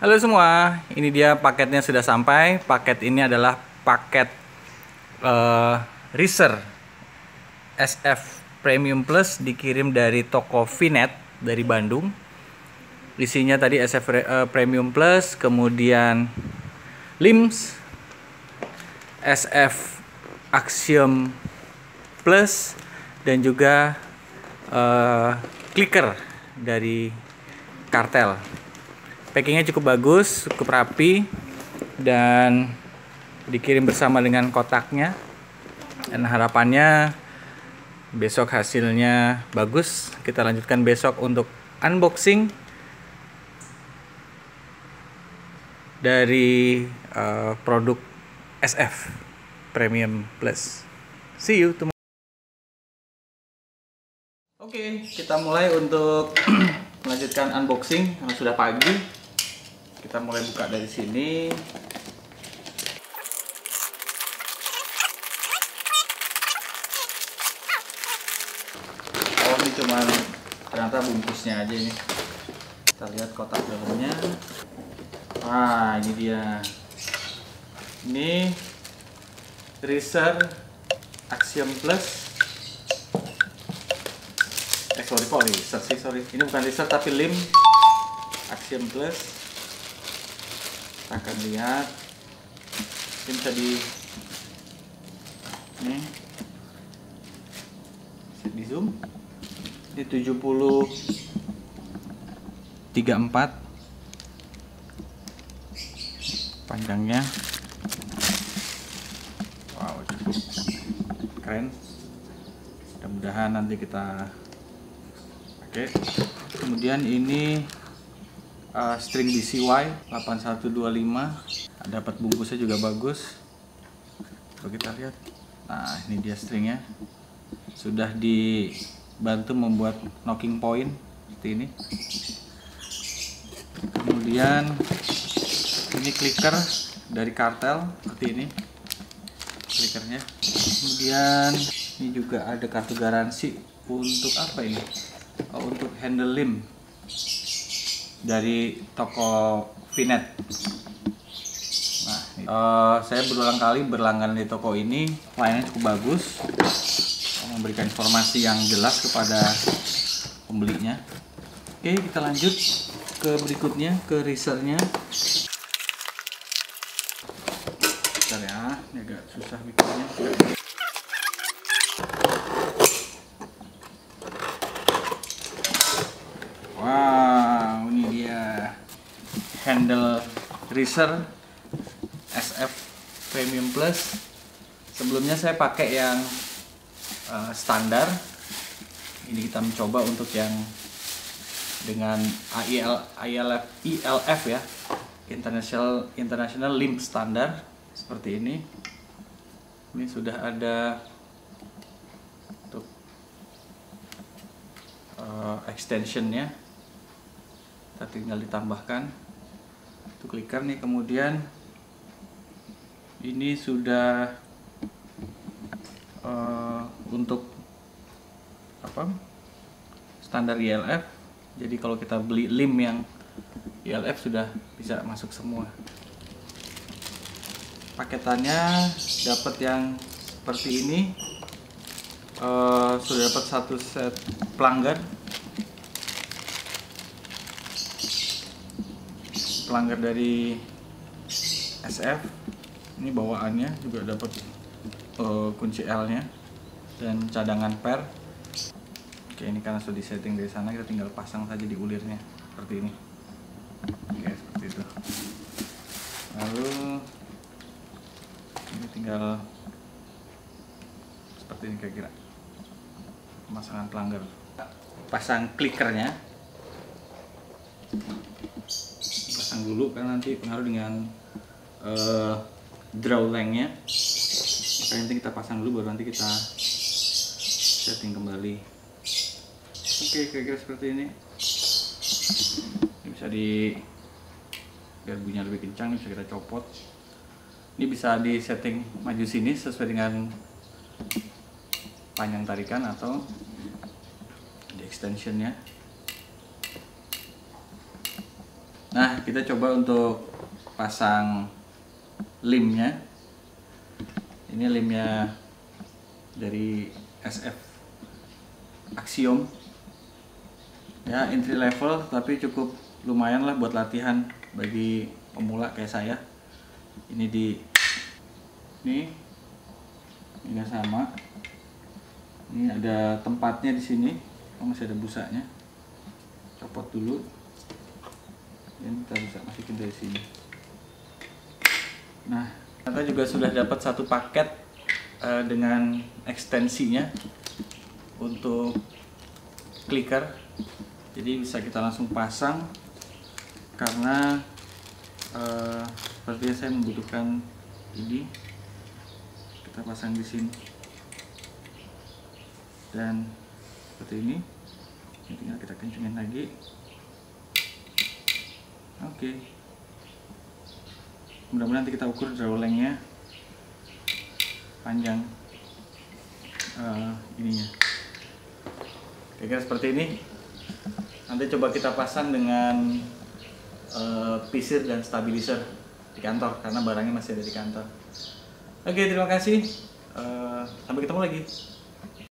Halo semua, ini dia paketnya sudah sampai. Paket ini adalah paket Razer SF Premium Plus, dikirim dari toko Vinet dari Bandung. Isinya tadi SF Premium Plus, kemudian LIMS, SF Axiom Plus, dan juga clicker dari Kartel. Packingnya cukup bagus, cukup rapi, dan dikirim bersama dengan kotaknya. Dan harapannya besok hasilnya bagus. Kita lanjutkan besok untuk unboxing dari produk SF Premium Plus. See you tomorrow. Oke, kita mulai untuk melanjutkan unboxing karena sudah pagi. Kita mulai buka dari sini. Oh, ini cuman ternyata bungkusnya aja ini. Kita lihat kotak dalamnya. Wah, ini dia. Ini Razer Axiom Plus. Sorry. Ini bukan Razer tapi LIMS Axiom Plus. Kita akan lihat. Ini bisa di zoom. Ini 7034 panjangnya. Wow, cukup keren. Mudah-mudahan nanti kita pakai. Kemudian ini string BCY 8125. Dapat bungkusnya juga bagus. Coba kita lihat. Nah, ini dia stringnya. Sudah dibantu membuat knocking point seperti ini. Kemudian ini clicker dari Kartel seperti ini. Clickernya. Kemudian ini juga ada kartu garansi untuk apa ini? Untuk handle limb dari toko Vinet. Nah, saya berulang kali berlangganan di toko ini, pelayanannya cukup bagus, memberikan informasi yang jelas kepada pembelinya. Oke, kita lanjut ke berikutnya, ke Razernya. Bentar ya, ini agak susah bikinnya. Wow, ini dia handle Razer SF Premium Plus. Sebelumnya saya pakai yang standar. Ini kita mencoba untuk yang dengan ILF ya, International Limb Standard seperti ini. Ini sudah ada untuk extensionnya. Kita tinggal ditambahkan itu clicker nih. Kemudian ini sudah untuk standar ILF. Jadi kalau kita beli lim yang ILF sudah bisa masuk semua. Paketannya dapat yang seperti ini. Sudah dapat satu set pelanggan dari SF. Ini bawaannya juga dapat kunci L-nya dan cadangan per. Oke, ini karena sudah disetting dari sana, kita tinggal pasang saja di ulirnya seperti ini. Oke, seperti itu. Lalu ini tinggal seperti ini kira-kira pemasangan pelanggar. Pasang clickernya, pasang dulu karena nanti pengaruh dengan draw length-nya. Maka nanti kita pasang dulu, baru nanti kita setting kembali. Oke, kira-kira seperti ini. Ini bisa biar bunyinya lebih kencang, bisa kita copot. Ini bisa di setting maju sini sesuai dengan panjang tarikan atau di extensionnya. Nah, kita coba untuk pasang limnya. Ini limnya dari SF Axiom. Ya, entry level tapi cukup lumayan lah buat latihan bagi pemula kayak saya. Ini ini sama. Ini ada tempatnya di sini. Oh, masih ada busanya. Copot dulu. Ini kita bisa masukin dari sini. Nah, kita juga sudah dapat satu paket dengan ekstensinya untuk clicker. Jadi bisa kita langsung pasang karena sepertinya saya membutuhkan ini. Kita pasang di sini dan seperti ini. Ini tinggal kita kencengin lagi. Oke. Mudah-mudahan nanti kita ukur draw length-nya panjang ininya. Kira-kira seperti ini. Nanti coba kita pasang dengan pisir dan stabilizer di kantor karena barangnya masih ada di kantor. Oke, terima kasih. Sampai ketemu lagi.